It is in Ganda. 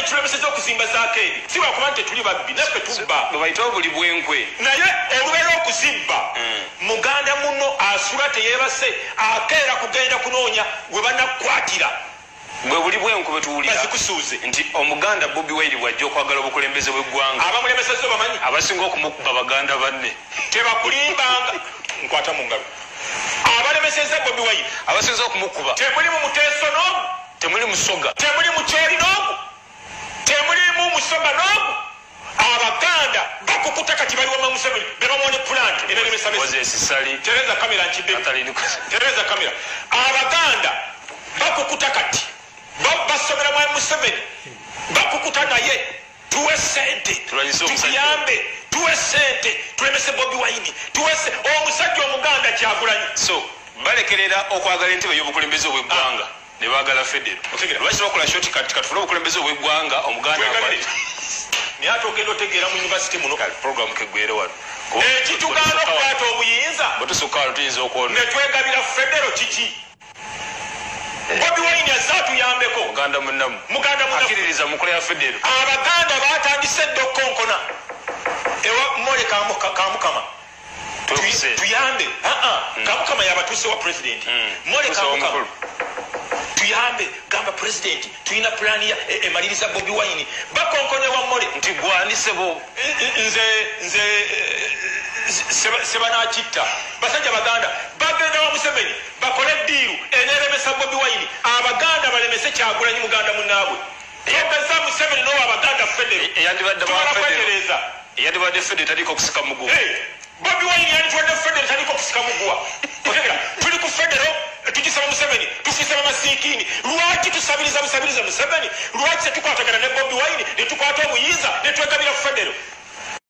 tulemeseza okuzimba zaakedi si lwakuba nti tuli babbi naffe tubba bayitawo buli bwenkwe naye olubeera okuzibba muganda muno asula teyeebase akeera kugenda kunoonya gwe banakukwatira bwe buli bwenkwe betuwulira bazikusuuze nti omuganda Bobi Wine bw'ajja okwagala obukulembeze bw'eggwanga abamulemeseza bamanyi abasinga okumukuba baganda banne tebakulimbanga nkwata mu ngalo abalemeseza Bobi Wine abasinza okumukuba temuli mu muteeso n'omu temuli musoga temuli mu kyeri n'omu temuli mu musoga n'omu abaganda bakukuta kati bali wama Museveni bebamwone plant esisali tereza kamera nkidde tereza kamera abaganda bakukuta kati basomera mwa Museveni bakukuta naye tuwe sente tuyambe tuwe sente tulemese Bobi Wine tuwese omusajja omuganda Kyagulanyi so balekerera okwagala entebe y'obukulembeze obw'eggwanga ne baagala federo lwaki bakola shoti kati katufune obukulembeze obw'eggwanga omuganda naye ate ogenda otegeera mu yunivasite muno program keggwere wano ekitugaana okukwata obuyinza bwetusukkaano tuyinza okwona ne twegabira federo kiki Bobi Wine azze atuyambeko muganda munnamu akkiririza mukole ya federo abaganda baatandise dde okkonkona ewa mmole kamukama tuyambe kamukama yabatuuse wa pulezidenti mmole kamukama tuyambe gamba pulezidenti tulina pulaani ya emaliriza Bobi Wine bakonkone wa mmole nti gwanisebo nze sebanakitta basajja baganda bagenda wa Museveni bakole ddiiru eneremesa Bobi Wine abaganda balemese Kyagulanyi muganda munnaabwe yogeza Museveni n'owa abaganda federo tumala kwetereza eyandibadde federo taliko okusika muguwa Bobi Wine yanditwadde federo taliko okusika muguwa otegera tuli ku federo tugisaba Museveni tufiisa bamasiikini lwaki tusabiriza Museveni lwaki tetukwatagana ne Bobi Wine ne tukwata